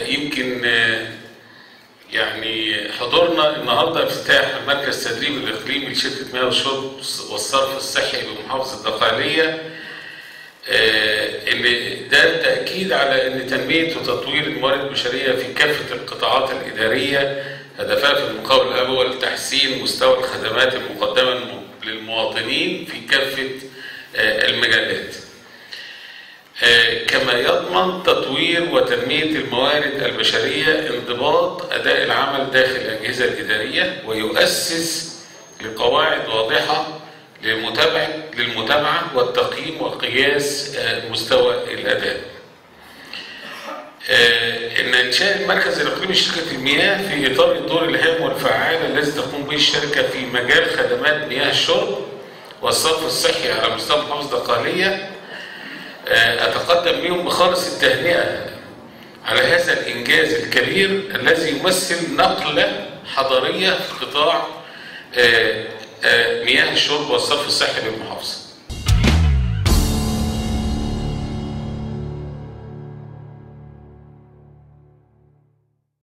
يمكن يعني حضورنا النهارده افتتاح مركز تدريب الاقليمي لشركه مياه والشرب والصرف الصحي بمحافظه الدقهليه، اللي ده تاكيد على ان تنميه وتطوير الموارد البشريه في كافه القطاعات الاداريه هدفها في المقام الاول تحسين مستوى الخدمات المقدمه للمواطنين في كافه المجالات، كما يضمن تطوير وتنمية الموارد البشرية انضباط أداء العمل داخل الأجهزة الإدارية، ويؤسس لقواعد واضحة للمتابعة والتقييم وقياس مستوى الأداء. إن إنشاء المركز الإقليمي لشركة المياه في إطار الدور الهام والفعال الذي تقوم به الشركة في مجال خدمات مياه الشرب والصرف الصحي على مستوى محافظة الدقهلية، أتقدم بهم بخالص التهنئة على هذا الإنجاز الكبير الذي يمثل نقلة حضارية في قطاع مياه الشرب والصرف الصحي بالمحافظة.